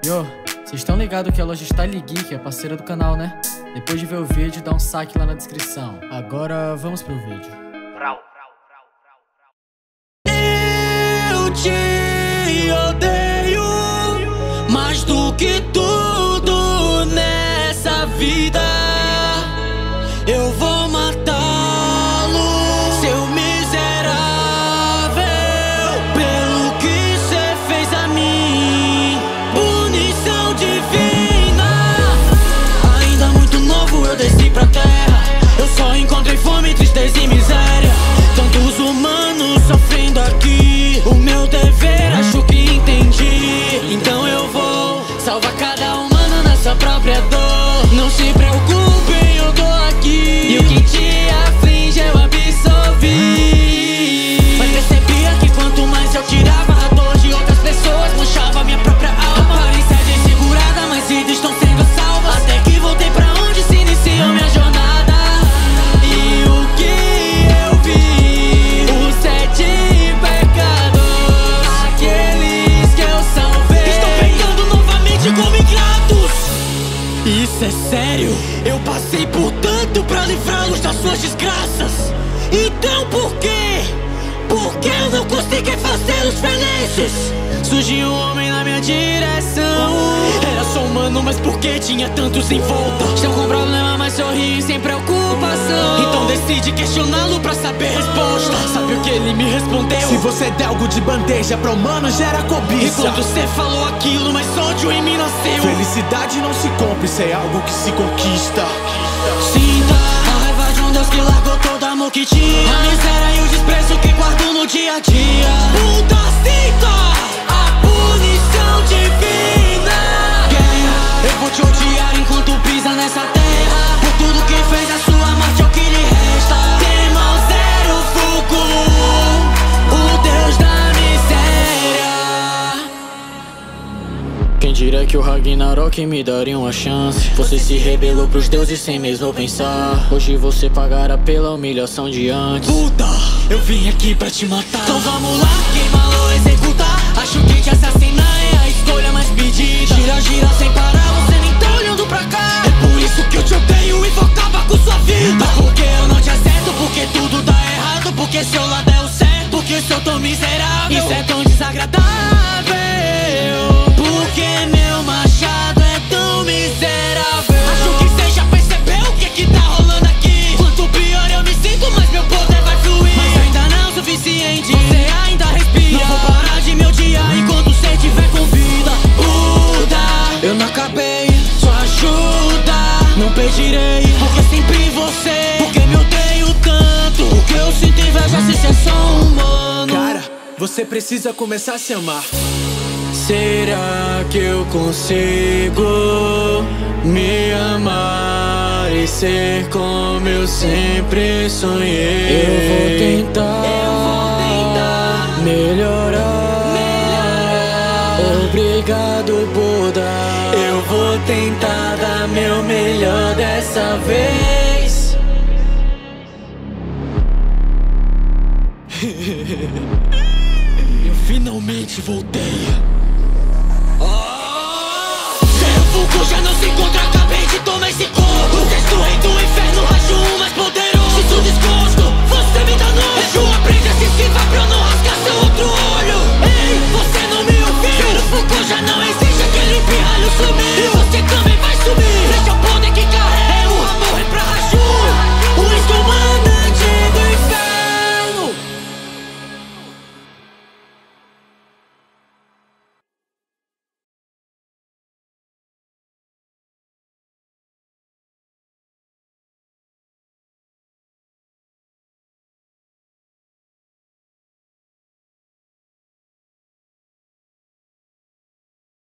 Yo, vocês estão ligados que a loja Style Geek é parceira do canal, né? Depois de ver o vídeo, dá um saque lá na descrição. Agora vamos pro vídeo. Eu te odeio mais do que tudo nessa vida. Eu vou matá-lo, seu miserável, pelo que cê fez a mim. Punição divina. Ainda muito novo eu desci pra terra. Eu só encontrei fome, tristeza e miséria. Tantos humanos sofrendo aqui. O meu dever acho que entendi. Então eu vou salvar cada humano nessa própria dor. Não se preocupem, eu tô aqui. E o que te aflige eu absorvi. Mas percebia que quanto mais eu tirava a dor de outras pessoas, manchava minha própria alma. Aparência desfigurada, mas vidas estão sendo salvas. Até que voltei pra onde se iniciou minha jornada. E o que eu vi, os 7 pecados, aqueles que eu salvei, estão pecando novamente como ingratos. Isso é sério? Eu passei por tanto pra livrá-los das suas desgraças. Então por quê? Por que eu não consegui fazê-los felizes? Surgiu um homem na minha direção. Era só humano, mas por que tinha tantos em volta? Estão com problema, mas sorriem sem preocupação. Então decide questioná-lo pra saber a resposta. Sabe o que ele me respondeu? Se você der algo de bandeja pra humano, gera cobiça. E quando você falou aquilo, mas ódio em mim nasceu. Felicidade não se compra, isso é algo que se conquista. Sinta a raiva de um Deus que largou todo amor que tinha. A miséria e o desprezo que guardo no dia a dia. Puta, sinta a punição divina. Guerra, eu vou te odiar enquanto pisa nessa terra. Por tudo que fez, a sua morte é o que lhe resta. Tema zero fogo, o Deus da miséria. Quem diria que o Ragnarok me daria uma chance? Você se rebelou pros deuses sem mesmo pensar. Hoje você pagará pela humilhação de antes. Puta, eu vim aqui pra te matar. Então vamos lá, queima ou executar. Acho que te assassinar é a escolha mais pedida. Gira, gira sem parar, você nem tá olhando pra cá. É por isso que eu te odeio e vou acabar com sua vida. Porque eu não te acerto, porque tudo dá errado. Porque seu lado é o certo, porque eu tô miserável. Isso é tão desagradável. Porque meu machado é tão miserável. Acho que cê já percebeu o que tá rolando aqui. Quanto pior eu me sinto, mais meu poder vai fluir. Mas ainda não é o suficiente, você ainda respira. Não vou parar de me odiar enquanto cê tiver com vida. Buda, eu não acabei, só ajuda. Não pedirei, porque sempre você. Porque me odeio tanto, porque eu sinto inveja se cê é só humano. Cara, você precisa começar a se amar. Será que eu consigo me amar e ser como eu sempre sonhei? Eu vou tentar melhorar. Obrigado, Buda. Eu vou tentar dar meu melhor dessa vez. Eu finalmente voltei.